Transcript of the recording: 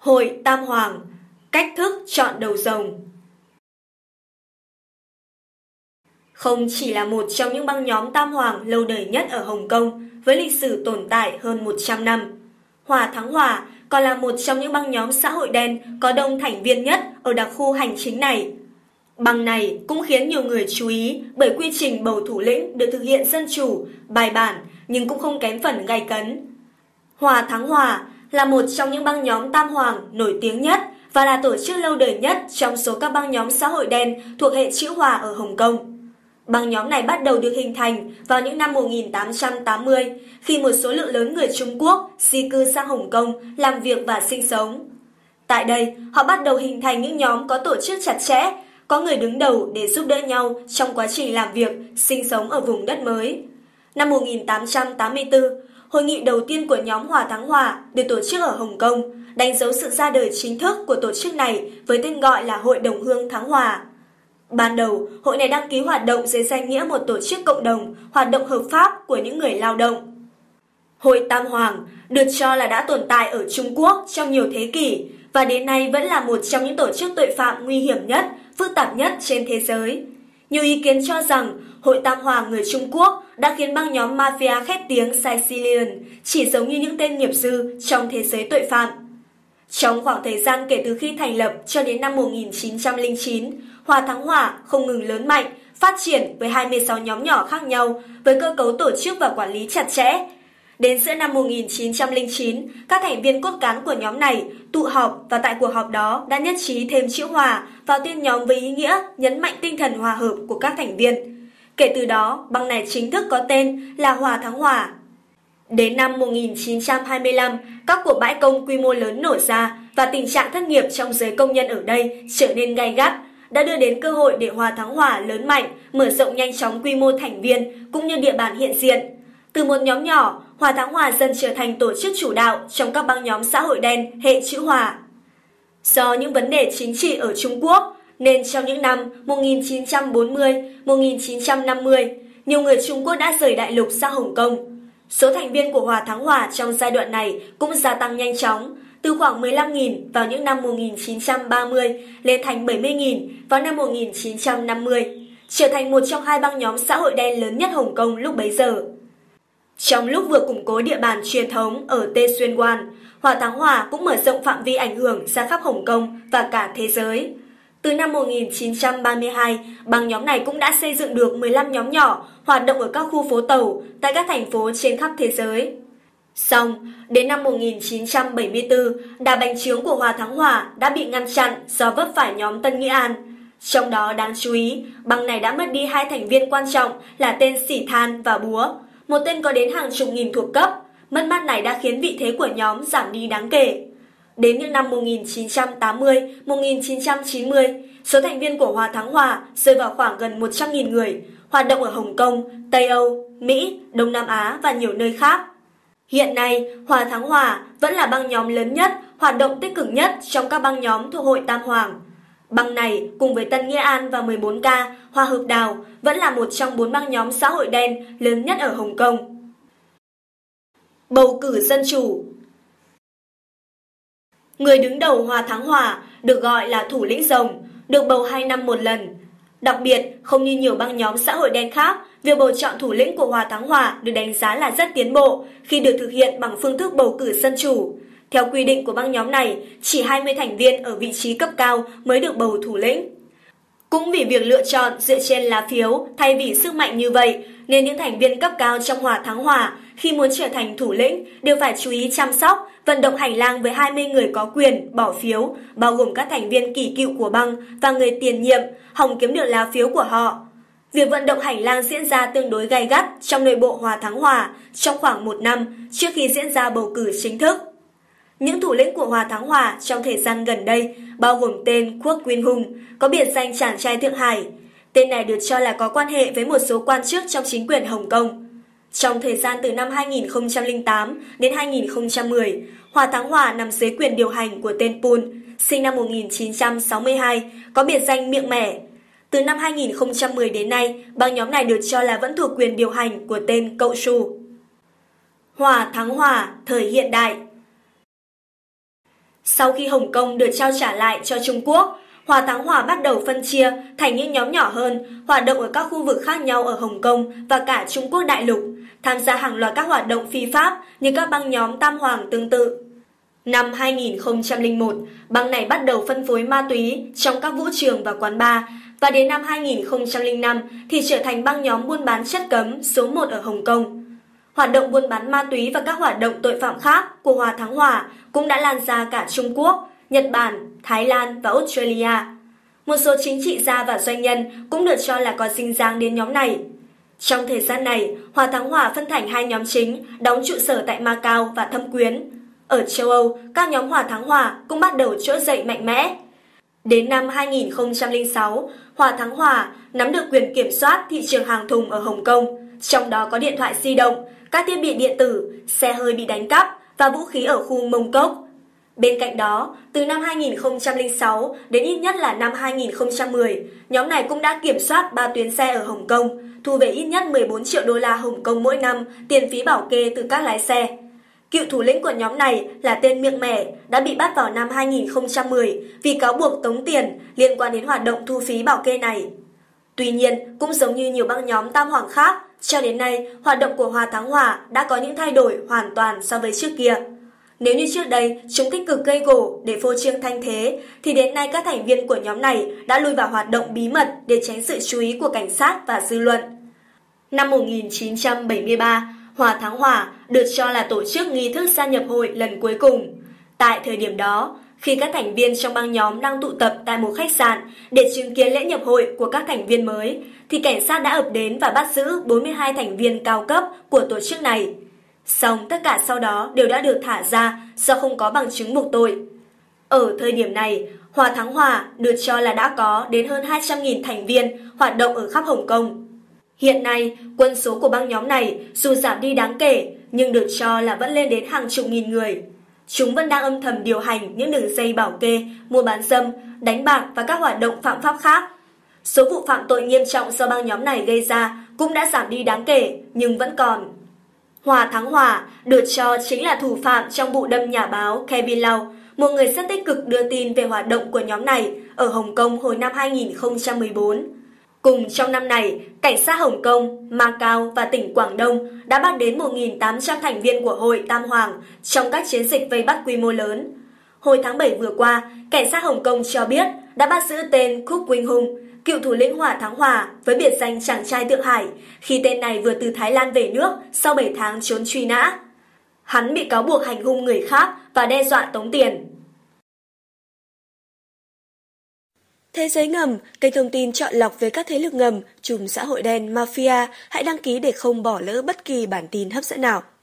Hội Tam Hoàng, cách thức chọn đầu rồng. Không chỉ là một trong những băng nhóm tam hoàng lâu đời nhất ở Hồng Kông với lịch sử tồn tại hơn 100 năm, Hòa Thắng Hòa còn là một trong những băng nhóm xã hội đen có đông thành viên nhất ở đặc khu hành chính này. Băng này cũng khiến nhiều người chú ý bởi quy trình bầu thủ lĩnh được thực hiện dân chủ, bài bản nhưng cũng không kém phần gay cấn. Hòa Thắng Hòa là một trong những băng nhóm tam hoàng nổi tiếng nhất và là tổ chức lâu đời nhất trong số các băng nhóm xã hội đen thuộc hệ chữ Hòa ở Hồng Kông. Băng nhóm này bắt đầu được hình thành vào những năm 1880 khi một số lượng lớn người Trung Quốc di cư sang Hồng Kông làm việc và sinh sống. Tại đây, họ bắt đầu hình thành những nhóm có tổ chức chặt chẽ, có người đứng đầu để giúp đỡ nhau trong quá trình làm việc, sinh sống ở vùng đất mới. Năm 1884, hội nghị đầu tiên của nhóm Hòa Thắng Hòa được tổ chức ở Hồng Kông, đánh dấu sự ra đời chính thức của tổ chức này với tên gọi là Hội Đồng Hương Thắng Hòa. Ban đầu, hội này đăng ký hoạt động dưới danh nghĩa một tổ chức cộng đồng, hoạt động hợp pháp của những người lao động. Hội Tam Hoàng được cho là đã tồn tại ở Trung Quốc trong nhiều thế kỷ và đến nay vẫn là một trong những tổ chức tội phạm nguy hiểm nhất, phức tạp nhất trên thế giới. Nhiều ý kiến cho rằng Hội Tam Hoàng người Trung Quốc đã khiến băng nhóm mafia khét tiếng Sicilian chỉ giống như những tên nghiệp dư trong thế giới tội phạm. Trong khoảng thời gian kể từ khi thành lập cho đến năm 1909, Hòa Thắng Hòa không ngừng lớn mạnh, phát triển với 26 nhóm nhỏ khác nhau với cơ cấu tổ chức và quản lý chặt chẽ. Đến giữa năm 1909, các thành viên cốt cán của nhóm này tụ họp và tại cuộc họp đó đã nhất trí thêm chữ Hòa vào tên nhóm với ý nghĩa nhấn mạnh tinh thần hòa hợp của các thành viên. Kể từ đó, băng này chính thức có tên là Hòa Thắng Hòa. Đến năm 1925, các cuộc bãi công quy mô lớn nổ ra và tình trạng thất nghiệp trong giới công nhân ở đây trở nên gay gắt, đã đưa đến cơ hội để Hòa Thắng Hòa lớn mạnh, mở rộng nhanh chóng quy mô thành viên cũng như địa bàn hiện diện. Từ một nhóm nhỏ, Hòa Thắng Hòa dần trở thành tổ chức chủ đạo trong các băng nhóm xã hội đen hệ chữ Hòa. Do những vấn đề chính trị ở Trung Quốc, nên trong những năm 1940-1950, nhiều người Trung Quốc đã rời đại lục sang Hồng Kông. Số thành viên của Hòa Thắng Hòa trong giai đoạn này cũng gia tăng nhanh chóng, từ khoảng 15.000 vào những năm 1930 lên thành 70.000 vào năm 1950, trở thành một trong hai băng nhóm xã hội đen lớn nhất Hồng Kông lúc bấy giờ. Trong lúc vừa củng cố địa bàn truyền thống ở Tê Xuyên Quan, Hòa Thắng Hòa cũng mở rộng phạm vi ảnh hưởng ra khắp Hồng Kông và cả thế giới. Từ năm 1932, băng nhóm này cũng đã xây dựng được 15 nhóm nhỏ hoạt động ở các khu phố tàu tại các thành phố trên khắp thế giới. Song, đến năm 1974, đà bành trướng của Hòa Thắng Hòa đã bị ngăn chặn do vấp phải nhóm Tân Nghĩa An. Trong đó đáng chú ý, băng này đã mất đi hai thành viên quan trọng là tên Sỉ Than và Búa, một tên có đến hàng chục nghìn thuộc cấp. Mất mát này đã khiến vị thế của nhóm giảm đi đáng kể. Đến những năm 1980-1990, số thành viên của Hòa Thắng Hòa rơi vào khoảng gần 100.000 người, hoạt động ở Hồng Kông, Tây Âu, Mỹ, Đông Nam Á và nhiều nơi khác. Hiện nay, Hòa Thắng Hòa vẫn là băng nhóm lớn nhất, hoạt động tích cực nhất trong các băng nhóm thuộc Hội Tam Hoàng. Băng này, cùng với Tân Nghĩa An và 14K, Hòa Hợp Đào, vẫn là một trong 4 băng nhóm xã hội đen lớn nhất ở Hồng Kông. Bầu cử dân chủ. Người đứng đầu Hòa Thắng Hòa được gọi là thủ lĩnh rồng, được bầu 2 năm một lần. Đặc biệt, không như nhiều băng nhóm xã hội đen khác, việc bầu chọn thủ lĩnh của Hòa Thắng Hòa được đánh giá là rất tiến bộ khi được thực hiện bằng phương thức bầu cử dân chủ. Theo quy định của băng nhóm này, chỉ 20 thành viên ở vị trí cấp cao mới được bầu thủ lĩnh. Cũng vì việc lựa chọn dựa trên lá phiếu thay vì sức mạnh như vậy, nên những thành viên cấp cao trong Hòa Thắng Hòa khi muốn trở thành thủ lĩnh đều phải chú ý chăm sóc, vận động hành lang với 20 người có quyền bỏ phiếu, bao gồm các thành viên kỷ cựu của băng và người tiền nhiệm, hòng kiếm được lá phiếu của họ. Việc vận động hành lang diễn ra tương đối gay gắt trong nội bộ Hòa Thắng Hòa trong khoảng 1 năm trước khi diễn ra bầu cử chính thức. Những thủ lĩnh của Hòa Thắng Hòa trong thời gian gần đây bao gồm tên Quốc Quyên Hùng, có biệt danh chàng trai Thượng Hải. Tên này được cho là có quan hệ với một số quan chức trong chính quyền Hồng Kông. Trong thời gian từ năm 2008 đến 2010, Hòa Thắng Hòa nằm dưới quyền điều hành của tên Pun, sinh năm 1962, có biệt danh Miệng Mẻ. Từ năm 2010 đến nay, băng nhóm này được cho là vẫn thuộc quyền điều hành của tên Cậu Su. Hòa Thắng Hòa thời hiện đại. Sau khi Hồng Kông được trao trả lại cho Trung Quốc, Hòa Thắng Hòa bắt đầu phân chia thành những nhóm nhỏ hơn, hoạt động ở các khu vực khác nhau ở Hồng Kông và cả Trung Quốc đại lục, tham gia hàng loạt các hoạt động phi pháp như các băng nhóm Tam Hoàng tương tự. Năm 2001, băng này bắt đầu phân phối ma túy trong các vũ trường và quán bar, và đến năm 2005 thì trở thành băng nhóm buôn bán chất cấm số 1 ở Hồng Kông. Hoạt động buôn bán ma túy và các hoạt động tội phạm khác của Hòa Thắng Hòa cũng đã lan ra cả Trung Quốc, Nhật Bản, Thái Lan và Australia. Một số chính trị gia và doanh nhân cũng được cho là có dính dáng đến nhóm này. Trong thời gian này, Hòa Thắng Hòa phân thành hai nhóm chính, đóng trụ sở tại Macau và Thâm Quyến. Ở châu Âu, các nhóm Hòa Thắng Hòa cũng bắt đầu trỗi dậy mạnh mẽ. Đến năm 2006, Hòa Thắng Hòa nắm được quyền kiểm soát thị trường hàng thùng ở Hồng Kông, trong đó có điện thoại di động, các thiết bị điện tử, xe hơi bị đánh cắp và vũ khí ở khu Mông Cốc. Bên cạnh đó, từ năm 2006 đến ít nhất là năm 2010, nhóm này cũng đã kiểm soát 3 tuyến xe ở Hồng Kông, thu về ít nhất 14 triệu đô la Hồng Kông mỗi năm tiền phí bảo kê từ các lái xe. Cựu thủ lĩnh của nhóm này là tên Miệng Mẻ đã bị bắt vào năm 2010 vì cáo buộc tống tiền liên quan đến hoạt động thu phí bảo kê này. Tuy nhiên, cũng giống như nhiều băng nhóm Tam Hoàng khác, cho đến nay, hoạt động của Hòa Thắng Hòa đã có những thay đổi hoàn toàn so với trước kia. Nếu như trước đây chúng tích cực gây gổ để phô trương thanh thế, thì đến nay các thành viên của nhóm này đã lui vào hoạt động bí mật để tránh sự chú ý của cảnh sát và dư luận. Năm 1973, Hòa Thắng Hòa được cho là tổ chức nghi thức gia nhập hội lần cuối cùng. Tại thời điểm đó, khi các thành viên trong băng nhóm đang tụ tập tại một khách sạn để chứng kiến lễ nhập hội của các thành viên mới, thì cảnh sát đã ập đến và bắt giữ 42 thành viên cao cấp của tổ chức này. Song tất cả sau đó đều đã được thả ra do không có bằng chứng buộc tội. Ở thời điểm này, Hòa Thắng Hòa được cho là đã có đến hơn 200.000 thành viên hoạt động ở khắp Hồng Kông. Hiện nay, quân số của băng nhóm này dù giảm đi đáng kể, nhưng được cho là vẫn lên đến hàng chục nghìn người. Chúng vẫn đang âm thầm điều hành những đường dây bảo kê, mua bán dâm, đánh bạc và các hoạt động phạm pháp khác. Số vụ phạm tội nghiêm trọng do băng nhóm này gây ra cũng đã giảm đi đáng kể, nhưng vẫn còn. Hòa Thắng Hòa được cho chính là thủ phạm trong vụ đâm nhà báo Kevin Lau, một người rất tích cực đưa tin về hoạt động của nhóm này ở Hồng Kông hồi năm 2014. Cùng trong năm này, cảnh sát Hồng Kông, Macau và tỉnh Quảng Đông đã bắt đến 1.800 thành viên của hội Tam Hoàng trong các chiến dịch vây bắt quy mô lớn. Hồi tháng 7 vừa qua, cảnh sát Hồng Kông cho biết đã bắt giữ tên Khúc Quỳnh Hùng, cựu thủ lĩnh Hòa Thắng Hòa với biệt danh chàng trai Thượng Hải, khi tên này vừa từ Thái Lan về nước sau 7 tháng trốn truy nã. Hắn bị cáo buộc hành hung người khác và đe dọa tống tiền. Thế giới ngầm, kênh thông tin chọn lọc về các thế lực ngầm, trùm xã hội đen, mafia, hãy đăng ký để không bỏ lỡ bất kỳ bản tin hấp dẫn nào.